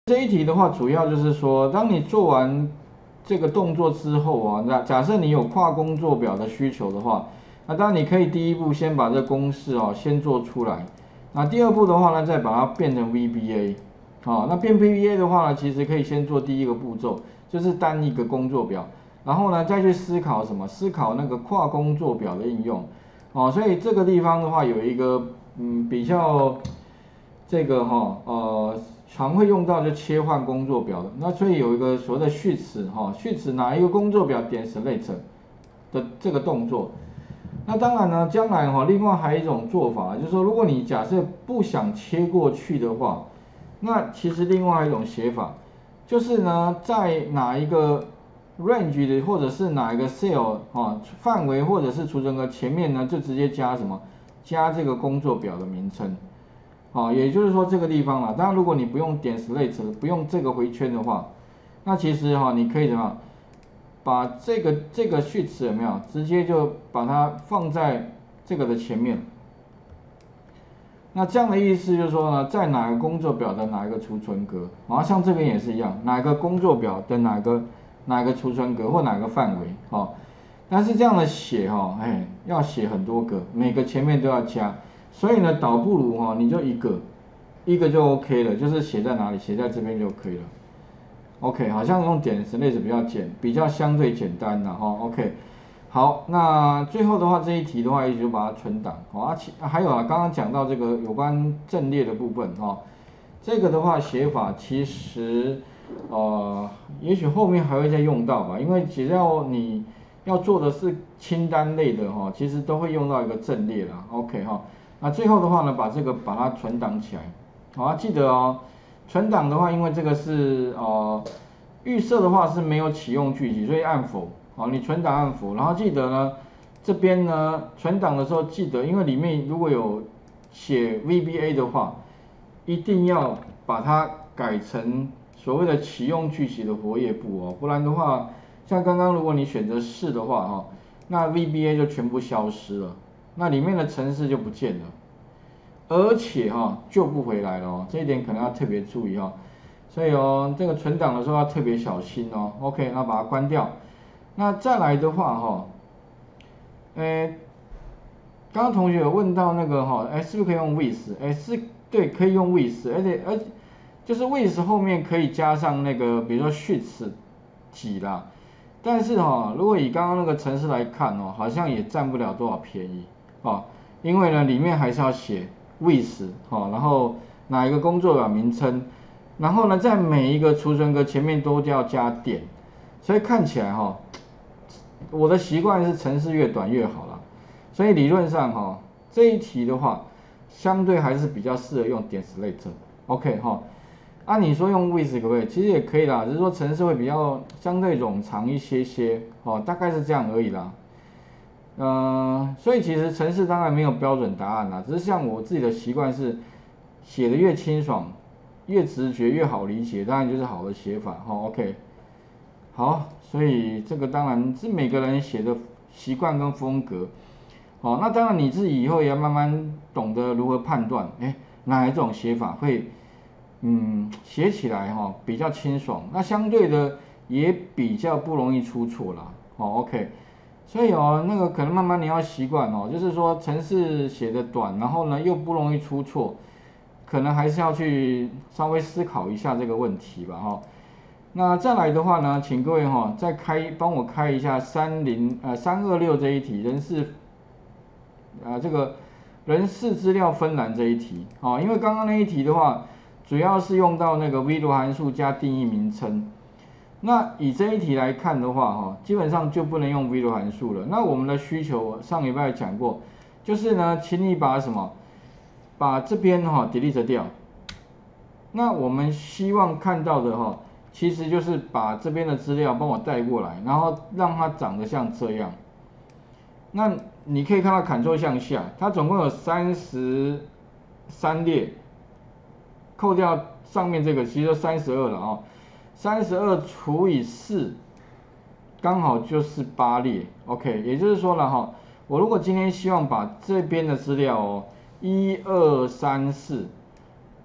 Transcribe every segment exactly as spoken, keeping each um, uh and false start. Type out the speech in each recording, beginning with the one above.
这一题的话，主要就是说，当你做完这个动作之后啊，那假设你有跨工作表的需求的话，那当然你可以第一步先把这个公式哦先做出来，那第二步的话呢，再把它变成 V B A， 好，那变 V B A 的话呢，其实可以先做第一个步骤，就是单一个工作表，然后呢再去思考什么，思考那个跨工作表的应用，哦，所以这个地方的话有一个嗯比较这个哈呃。常会用到就切换工作表的，那所以有一个所谓的序词哈，序词哪一个工作表点 select 的这个动作。那当然呢，将来哈，另外还有一种做法，就是说如果你假设不想切过去的话，那其实另外一种写法，就是呢在哪一个 range 的或者是哪一个 cell 啊范围或者是储存格前面呢，就直接加什么，加这个工作表的名称。好，也就是说这个地方啦，当然如果你不用点 select， 不用这个回圈的话，那其实哈，你可以怎么样，把这个这个序词有没有，直接就把它放在这个的前面。那这样的意思就是说呢，在哪个工作表的哪一个储存格，啊，像这边也是一样，哪个工作表的哪个哪个储存格或哪个范围，哦，但是这样的写哈，哎，要写很多个，每个前面都要加。所以呢，倒不如哈、哦，你就一个，一个就 OK 了，就是写在哪里，写在这边就可以了。OK， 好像用点 select 比较简，比较相对简单的哈、哦。OK， 好，那最后的话这一题的话，也就把它存档。好、哦、啊，其还有啊，刚刚讲到这个有关阵列的部分哈、哦，这个的话写法其实呃，也许后面还会再用到吧，因为只要你要做的是清单类的哈、哦，其实都会用到一个阵列啦。OK 哈、哦。那最后的话呢，把这个把它存档起来，好、啊，记得哦，存档的话，因为这个是呃预设的话是没有启用句集，所以按否，好、啊，你存档按否，然后记得呢，这边呢存档的时候记得，因为里面如果有写 V B A 的话，一定要把它改成所谓的启用句集的活页簿哦，不然的话，像刚刚如果你选择是的话哈、哦，那 V B A 就全部消失了。那里面的程式就不见了，而且哈、哦、救不回来了哦，这一点可能要特别注意哈、哦。所以哦，这个存档的时候要特别小心哦。OK， 那把它关掉。那再来的话哈、哦，呃，刚刚同学有问到那个哈、哦，哎，是不是可以用 with？ 哎，是对，可以用 with， 而且而就是 with 后面可以加上那个，比如说序词几啦。但是哈、哦，如果以刚刚那个程式来看哦，好像也占不了多少便宜。哦，因为呢，里面还是要写 with 哦，然后哪一个工作表名称，然后呢，在每一个储存格前面都要加点，所以看起来哈、哦，我的习惯是程式越短越好啦，所以理论上哈、哦，这一题的话，相对还是比较适合用点 select，OK 哈、哦，按、啊、你说用 with 可不可以？其实也可以啦，只是说程式会比较相对冗长一些些，哦，大概是这样而已啦。呃，所以其实程式当然没有标准答案啦，只是像我自己的习惯是写的越清爽、越直觉、越好理解，当然就是好的写法哈、哦。OK， 好，所以这个当然是每个人写的习惯跟风格。好、哦，那当然你自己以后也要慢慢懂得如何判断，哎，哪一种写法会嗯写起来哈、哦、比较清爽，那相对的也比较不容易出错啦。哦 ，OK。所以哦，那个可能慢慢你要习惯哦，就是说程式写的短，然后呢又不容易出错，可能还是要去稍微思考一下这个问题吧哈、哦。那再来的话呢，请各位哈、哦、再开帮我开一下三零呃三二六这一题人事啊、呃、这个人事资料分栏这一题啊、哦，因为刚刚那一题的话，主要是用到那个 V 罗函数加定义名称。那以这一题来看的话，哈，基本上就不能用 V 罗函数了。那我们的需求上礼拜讲过，就是呢，请你把什么，把这边哈 delete 掉。那我们希望看到的哈，其实就是把这边的资料帮我带过来，然后让它长得像这样。那你可以看到 Ctrl 向下，它总共有三十三列，扣掉上面这个，其实就三十二了啊。三十二除以四，刚好就是八列 ，OK， 也就是说了哈，我如果今天希望把这边的资料哦，一二三四，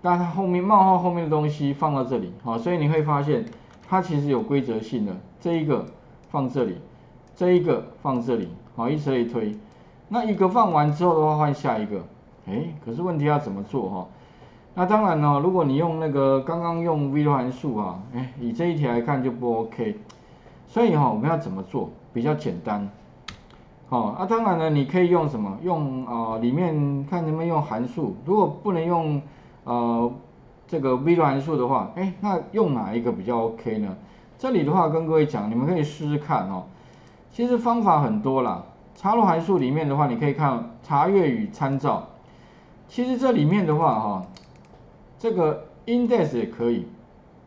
但它后面冒号后面的东西放到这里，好，所以你会发现它其实有规则性的，这一个放这里，这一个放这里，好，以此类推。那一个放完之后的话，换下一个，哎，可是问题要怎么做哈？那当然呢，如果你用那个刚刚用 V 函数啊，哎，以这一题来看就不 OK。所以哈，我们要怎么做比较简单？好，啊，当然呢，你可以用什么？用呃里面看能不能用函数。如果不能用呃这个 V 函数的话，哎，那用哪一个比较 OK 呢？这里的话跟各位讲，你们可以试试看哦。其实方法很多啦。插入函数里面的话，你可以看查阅与参照。其实这里面的话哈，这个 index 也可以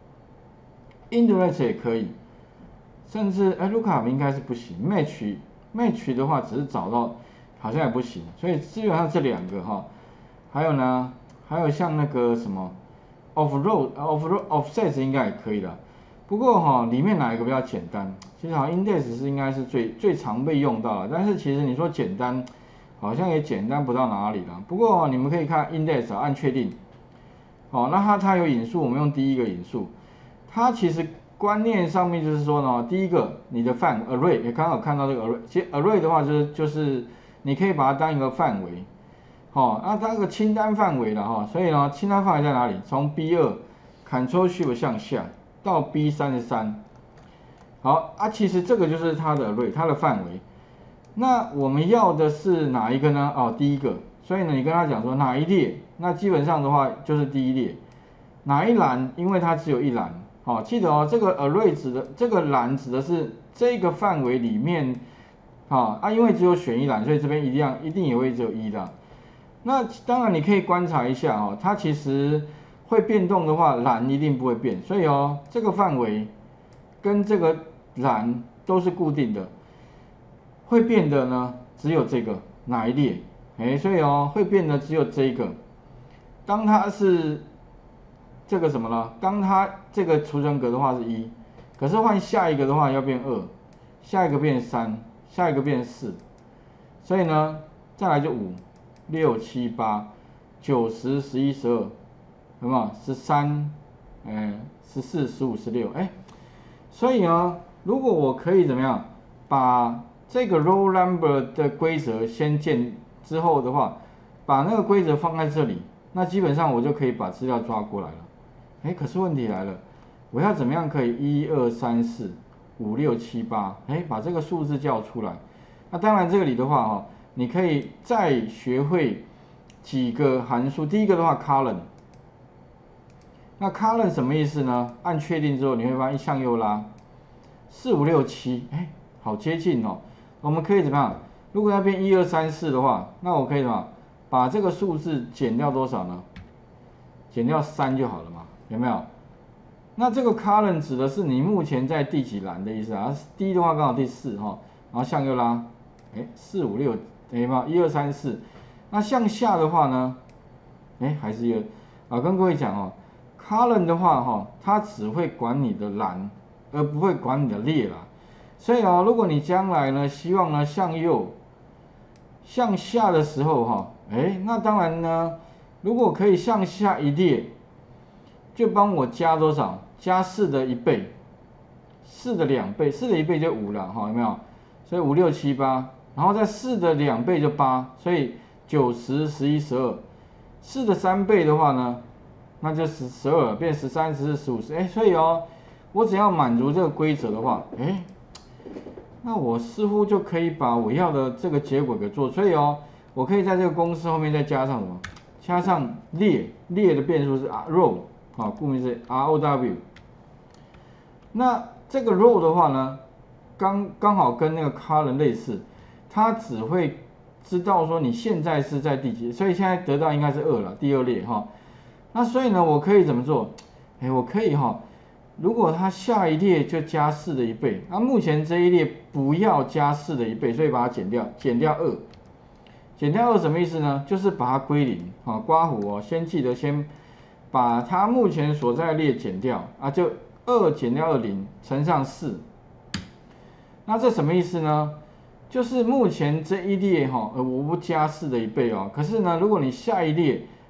，index 也可以，甚至哎卢卡应该是不行 ，match match 的话只是找到好像也不行，所以基本上这两个哈，还有呢，还有像那个什么 offroad offroad offset 应该也可以的。不过哈，里面哪一个比较简单？其实好像 index 是应该是最最常被用到的，但是其实你说简单，好像也简单不到哪里了。不过你们可以看 index 按确定，哦，那它它有引数，我们用第一个引数，它其实观念上面就是说呢，第一个你的范 array 也刚好看到这个 array， 其实 array 的话就是就是你可以把它当一个范围，哦，那当一个清单范围了哈，所以呢清单范围在哪里？从 B 二 Ctrl Shift 向下。到 B 三十三，好啊，其实这个就是它的 array， 它的范围。那我们要的是哪一个呢？哦，第一个。所以呢，你跟他讲说哪一列，那基本上的话就是第一列。哪一栏？因为它只有一栏。好，记得哦，这个 array 指的这个栏指的是这个范围里面，啊啊，因为只有选一栏，所以这边一样一定也会只有一的。那当然你可以观察一下哦，它其实。会变动的话，栏一定不会变，所以哦，这个范围跟这个栏都是固定的，会变的呢只有这个哪一列，哎，所以哦，会变的只有这一个。当它是这个什么呢？当它这个储存格的话是一，可是换下一个的话要变二，下一个变三，下一个变四，所以呢，再来就五、六、七、八、九、十、十一、十二。有没有十三、呃十四、十五、十六？哎，所以呢，如果我可以怎么样，把这个 row number 的规则先建之后的话，把那个规则放在这里，那基本上我就可以把资料抓过来了。哎，可是问题来了，我要怎么样可以一二三四五六七八？哎，把这个数字叫出来。那当然这里的话哈，你可以再学会几个函数。第一个的话 column。那 column 什么意思呢？按确定之后，你会发现向右拉，四五六七，哎，好接近哦。我们可以怎么样？如果要变一二三四的话，那我可以怎么把这个数字减掉多少呢？减掉三就好了嘛，有没有？那这个 column 指的是你目前在第几栏的意思啊？第一的话刚好第四哈，然后向右拉，哎，四五六，有没有？一二三四。那向下的话呢？哎，还是有啊，跟各位讲哦。column 的话哈，它只会管你的栏，而不会管你的列啦。所以哦，如果你将来呢，希望呢向右、向下的时候哈，哎，那当然呢，如果可以向下一列，就帮我加多少？加四的一倍，四的两倍，四的一倍就五了哈，有没有？所以五六七八，然后再四的两倍就八，所以九十、十一、十二，四的三倍的话呢？那就十十二变十三、十四、十五、十，哎，所以哦，我只要满足这个规则的话，哎，那我似乎就可以把我要的这个结果给做。所以哦，我可以在这个公式后面再加上什么？加上列，列的变数是 row， 啊，顾名思义 R O W。那这个 row 的话呢，刚刚好跟那个 column 类似，它只会知道说你现在是在第几，所以现在得到应该是二了，第二列哈。那所以呢，我可以怎么做？哎，我可以哈，如果它下一列就加四的一倍，那目前这一列不要加四的一倍，所以把它减掉，减掉二，减掉二什么意思呢？就是把它归零，啊，刮弧哦，先记得先把它目前所在的列减掉啊，就二减掉二零乘上四，那这什么意思呢？就是目前这一列哈，呃，我不加四的一倍哦，可是呢，如果你下一列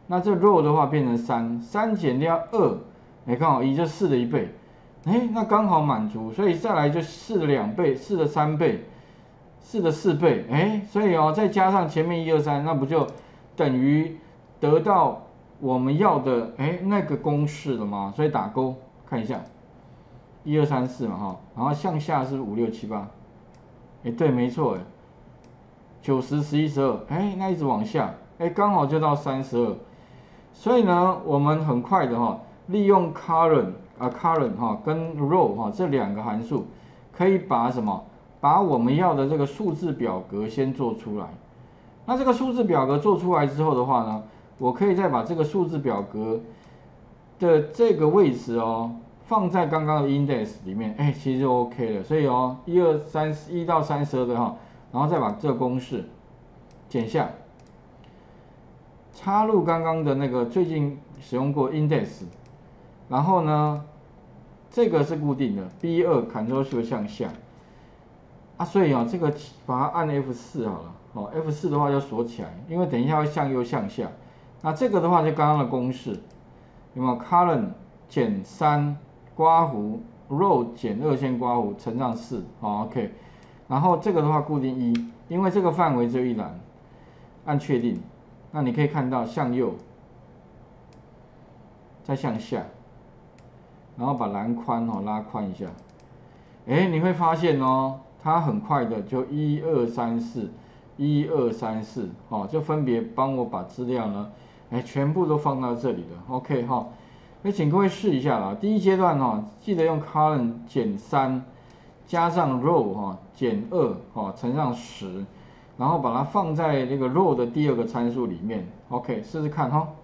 那这 row 的话变成三，三减掉二，哎，刚好一就四的一倍，哎，那刚好满足，所以再来就四的两倍，四的三倍，四的四倍，哎，所以哦，再加上前面一二三，那不就等于得到我们要的哎那个公式了吗？所以打勾看一下，一二三四嘛哈，然后向下是五六七八，哎，对，没错，哎，九十十一十二，哎，那一直往下，哎，刚好就到三十二。所以呢，我们很快的哈，利用 current 啊 current 哈跟 row 哈这两个函数，可以把什么？把我们要的这个数字表格先做出来。那这个数字表格做出来之后的话呢，我可以再把这个数字表格的这个位置哦，放在刚刚的 index 里面，哎，其实就 OK 了。所以哦，一二三一到三十二的哈，然后再把这个公式剪下。插入刚刚的那个最近使用过 index， 然后呢，这个是固定的 B 二 Ctrl Shift 向下啊，所以啊，这个把它按 F 四 好了，哦 F 四 的话就锁起来，因为等一下会向右向下。那这个的话就刚刚的公式，有没有 current 减三刮弧 row 减二线刮弧乘上四，好 OK， 然后这个的话固定一，因为这个范围只有一栏，按确定。那你可以看到向右，再向下，然后把栏宽哦拉宽一下，哎，你会发现哦，它很快的就一二三四，一二三四，哦，就分别帮我把资料呢，哎，全部都放到这里了 ，OK 哈，哎，请各位试一下啦，第一阶段哈，记得用 column 减三，加上 row 哈减二，哈乘上十。然后把它放在这个 row 的第二个参数里面 ，OK， 试试看哈。